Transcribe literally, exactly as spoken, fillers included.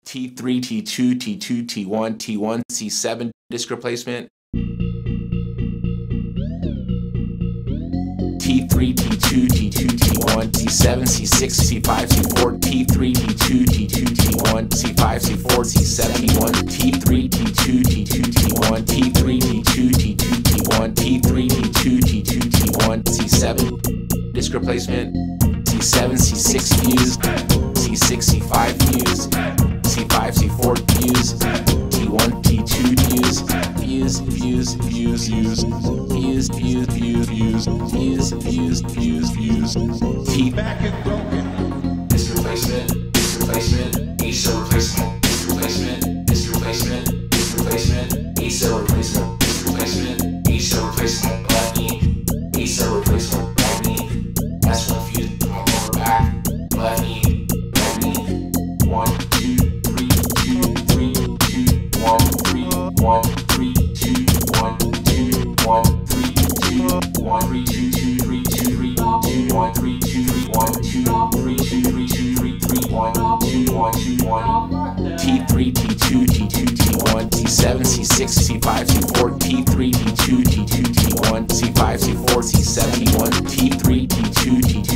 T three, T two, T two, T one, T one, C seven disc replacement. T three, T two, T two, T one, T seven, C six, C five, C four, T three, T two, T two, T one, C five, C four, C seven, T one, T three, T two, T two, T one, T three, T two, T two, T one, T three, T two, T two, T one, C seven disc replacement. C seven, C six fuse, C six, C five fuse, C five, C four fuse, T one, T two fuse, fuse, fuse, fuse, fuse, fuse, fuse, fuse, fuse, fuse, fuse, fuse, fuse, T back and broken. Disc replacement, disc replacement, A cell replacement, disc replacement, disc replacement, disc replacement, A cell replacement, disc replacement, A cell replacement, black knee, A cell replacement, black knee, that's one fuse, lower back, black knee, black knee, one, two, three, two, three, two, one, three, one, three, two, one, two, one, three, two, one, three, two, two, three, two, three, two, one, three, two, three, one, two, three, two, three, two, three, three, one, two, one, two, one. T three, T two, T two, T one, T seven, C six, C five, C four, T three, T two, T two, T one, C five, C four, C seven, T one, T three, T two, T